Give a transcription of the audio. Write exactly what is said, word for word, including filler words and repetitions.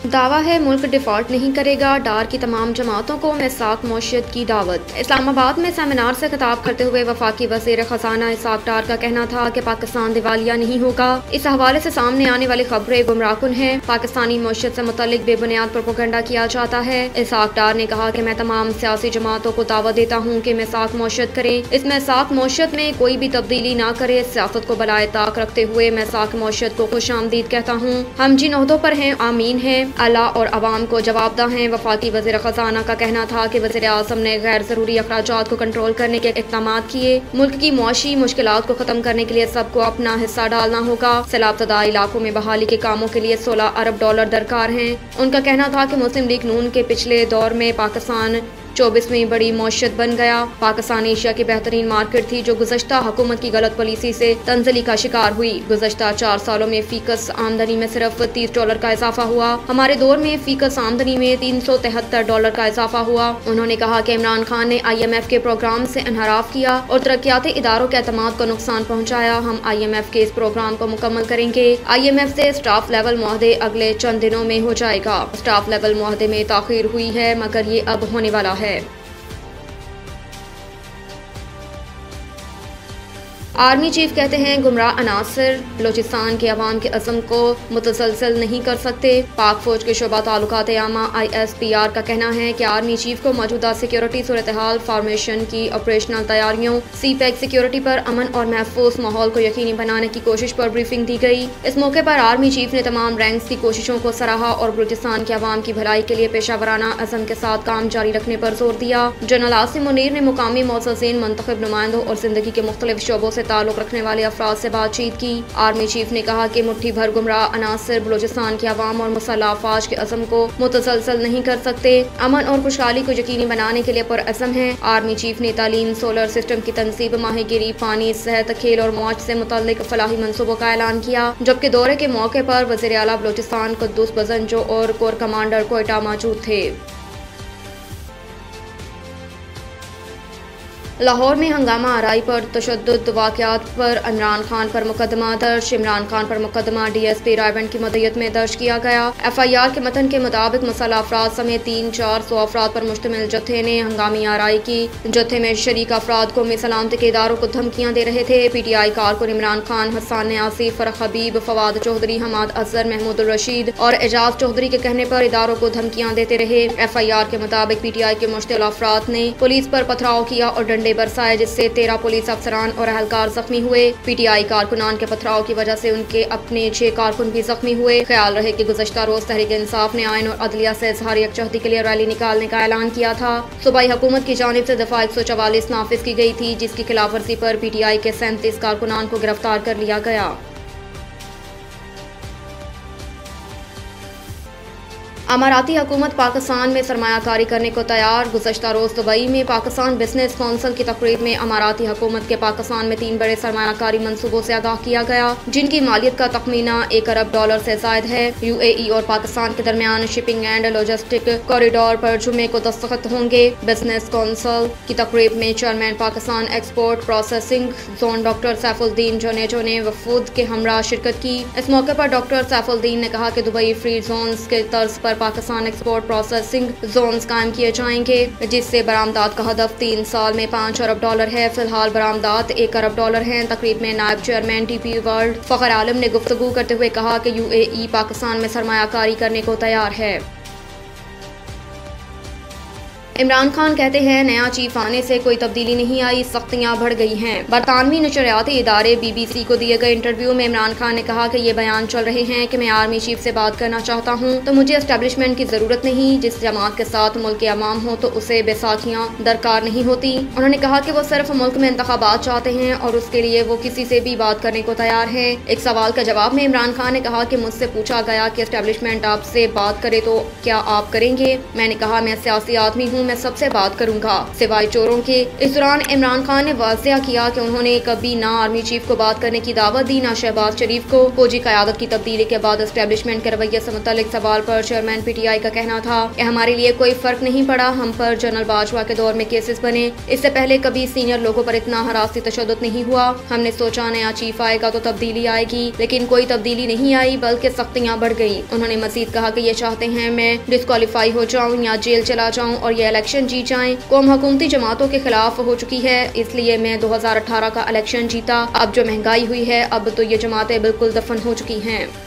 दावा है मुल्क डिफॉल्ट नहीं करेगा, डार की तमाम जमातों को मिसाक मौशियत की दावत। इस्लामाबाद में सेमिनार से खिताब करते हुए वफाकी वज़ीर खजाना इसाक डार का कहना था कि पाकिस्तान दिवालिया नहीं होगा। इस हवाले से सामने आने वाली खबरें गुमराहकुन हैं। पाकिस्तानी मौशियत से मुतल्लिक बेबुनियाद प्रोपेगेंडा किया जाता है। इसाक डार ने कहा कि मैं तमाम सियासी जमातों को दावा देता हूँ कि मिसाक मौशियत करें। इस मिसाक मौशियत में कोई भी तब्दीली ना करे। सियासत को बलाए ताक रखते हुए मिसाक मौशियत को खुश आमदीद कहता हूँ। हम जिन ओहदों पर हैं आमीन हैं, अल्लाह और अवाम को जवाबदा हैं। वफाकी वज़ीर खजाना का कहना था कि वज़ीर आज़म ने गैर जरूरी अखराजात को कंट्रोल करने के इक़दाम किए। मुल्क की मुआशी मुश्किलात को खत्म करने के लिए सबको अपना हिस्सा डालना होगा। सैलाबज़दा इलाकों में बहाली के कामों के लिए सोलह अरब डॉलर दरकार हैं। उनका कहना था कि मुस्लिम लीग नून के पिछले दौर में पाकिस्तान चौबीसवीं बड़ी मौशियत बन गया। पाकिस्तान एशिया की बेहतरीन मार्केट थी जो गुज़श्ता हुकूमत की गलत पॉलिसी से तंजली का शिकार हुई। गुज़श्ता चार सालों में फीकस आमदनी में सिर्फ तीस डॉलर का इजाफा हुआ। हमारे दौर में फीकस आमदनी में तीन सौ तिहत्तर डॉलर का इजाफा हुआ। उन्होंने कहा कि इमरान खान ने आई एम एफ के प्रोग्राम से इनहराफ किया और तरक्याती इदारों के एतमाद को नुकसान पहुँचाया। हम आई एम एफ के इस प्रोग्राम को मुकम्मल करेंगे। आई एम एफ से स्टाफ लेवल मुआहदे अगले चंद दिनों में हो जाएगा। स्टाफ लेवल मुआहदे में ताखीर हुई है मगर ये अब होने वाला है। आर्मी चीफ कहते हैं गुमराह अनासर बलोचिस्तान के अवाम के अज़म को मुतसलसल नहीं कर सकते। पाक फौज के शोबा ताल्लुकात आमा आई एस पी आर का कहना है कि आर्मी चीफ को मौजूदा सिक्योरिटी सूरत हाल, फॉर्मेशन की ऑपरेशनल तैयारियों, सी पैक सिक्योरिटी पर अमन और महफूज माहौल को यकीनी बनाने की कोशिश पर ब्रीफिंग दी गई। इस मौके पर आर्मी चीफ ने तमाम रैंक्स की कोशिशों को सराहा और बलोचिस्तान के अवाम की भलाई के लिए पेशावराना अज़म के साथ काम जारी रखने पर जोर दिया। जनरल आसिम मुनीर ने मुकामी मौज़ज़ीन, मुंतखब नुमाइंदों और जिंदगी के मुख्तलिफ शोबों से ताल्लुक रखने वाले अफराद से बातचीत की। आर्मी चीफ ने कहा कि मुट्ठी भर गुमराह अनासर बलोचिस्तान के अवाम और मुसल्लह अफवाज के अज़म को मुतसलसल नहीं कर सकते। अमन और खुशहाली को यकीनी बनाने के लिए पुरअज़म है। आर्मी चीफ ने तालीम, सोलर सिस्टम की तनसीब, माहीगिरी, पानी, सेहत, खेल और मौज से मुतल्लिक फलाही मनसूबों का ऐलान किया। जबकि दौरे के मौके पर वज़ीर आला बलोचिस्तान कुद्दूस बज़ंजो और कोर कमांडर कोयटा मौजूद थे। लाहौर में हंगामा आराई पर तशद्दुद वाक़यात पर इमरान खान पर मुकदमा दर्ज। इमरान खान पर मुकदमा डी एस पी रायबंड की मदयत में दर्ज किया गया। एफ आई आर के मतन के मुताबिक मुसल्लह अफराद समेत तीन चार सौ अफराद पर मुश्तमिल जत्थे ने हंगामी आराई की। जत्थे में शरीक अफराद को में सलामती के इदारों को धमकियाँ दे रहे थे। पी टी आई कारकुन इमरान खान, हसन आसिफ, फरख हबीब, फवाद चौधरी, हमाद अजहर, महमूद रशीद और एजाज चौधरी के कहने पर इदारों को धमकियाँ देते रहे। एफ आई आर के मुताबिक पी टी आई के मुश्तिल अफराद ने पुलिस पर पथराव किया और डंडे बरसाए जिससे तेरह पुलिस अफसरान और अहलकार जख्मी हुए। पीटीआई कारकुनान के पथराव की वजह से उनके अपने छह कारकुन भी जख्मी हुए। ख्याल रहे कि गुज़श्ता रोज तहरीक इंसाफ ने आइन और अदलिया से इजहार यकजहती के लिए रैली निकालने का ऐलान किया था। सूबाई हुकूमत की जानिब से दफा एक सौ चवालीस नाफिज की गई थी जिसकी खिलाफ वर्जी पर पीटीआई के सैंतीस कारकुनान को गिरफ्तार कर लिया गया। अमाराती हुकूमत पाकिस्तान में सरमायाकारी करने को तैयार। गुज़श्ता रोज दुबई में पाकिस्तान बिजनेस कौंसिल की तकरीब में अमाराती हुकूमत के पाकिस्तान में तीन बड़े सरमायाकारी मनसूबों से आगाह किया गया जिनकी मालियत का तखमीना एक अरब डॉलर से जायद है। यू ए ई और पाकिस्तान के दरमियान शिपिंग एंड लॉजिस्टिक कॉरिडोर पर जुमे को दस्तखत होंगे। बिजनेस कौंसिल की तकरीब में chairman Pakistan export processing zone doctor Saifuddin Junejo ने वफूद के हमरा शिरकत की। इस मौके पर डॉक्टर सैफुद्दीन ने कहा कि दुबई फ्री जोन्स के तर्ज पर पाकिस्तान एक्सपोर्ट प्रोसेसिंग जोन्स कायम किए जाएंगे जिससे बरामदात का हदफ तीन साल में पाँच अरब डॉलर है। फिलहाल बरामदात एक अरब डॉलर हैं। तकरीब में नायब chairman D P world Fakhar Alam ने गुफ्तगू करते हुए कहा कि यू ए ई पाकिस्तान में सरमायाकारी करने को तैयार है। इमरान खान कहते हैं नया चीफ आने से कोई तब्दीली नहीं आई, सख्तियां बढ़ गई हैं। बरतानवी नशरियाती इदारे बी बी सी को दिए गए इंटरव्यू में इमरान खान ने कहा कि ये बयान चल रहे हैं कि मैं आर्मी चीफ से बात करना चाहता हूँ तो मुझे एस्टेब्लिशमेंट की जरूरत नहीं। जिस जमात के साथ मुल्क के अवाम हो तो उसे बैसाखियाँ दरकार नहीं होती। उन्होंने कहा कि वो सिर्फ मुल्क में इंतखाबात चाहते हैं और उसके लिए वो किसी से भी बात करने को तैयार है। एक सवाल का जवाब में इमरान खान ने कहा कि मुझसे पूछा गया कि एस्टेब्लिशमेंट आपसे बात करे तो क्या आप करेंगे। मैंने कहा मैं सियासी आदमी हूँ, मैं सबसे बात करूंगा सिवाय चोरों के। इस दौरान इमरान खान ने वाज़ेह किया कि उन्होंने कभी ना आर्मी चीफ को बात करने की दावत दी, ना शहबाज शरीफ को। फौजी क़यादत की तब्दीली के बाद एस्टेब्लिशमेंट के रवैये से मुतालिक सवाल पर चेयरमैन पी टी आई का कहना था कि हमारे लिए कोई फर्क नहीं पड़ा, हम पर जनरल बाजवा के दौर में केसेस बने, इससे पहले कभी सीनियर लोगों पर इतना हरासी तशद्दुद नहीं हुआ। हमने सोचा नया चीफ आएगा तो तब्दीली आएगी, लेकिन कोई तब्दीली नहीं आई बल्कि सख्तियाँ बढ़ गई। उन्होंने मजीद कहा कि ये चाहते हैं मैं डिस्क्वालीफाई हो जाऊँ या जेल चला जाऊँ और ये इलेक्शन जीत जाएं। कौम हुकूमती जमातों के खिलाफ हो चुकी है, इसलिए मैं दो हजार अठारह का इलेक्शन जीता। अब जो महंगाई हुई है, अब तो ये जमातें बिल्कुल दफन हो चुकी हैं।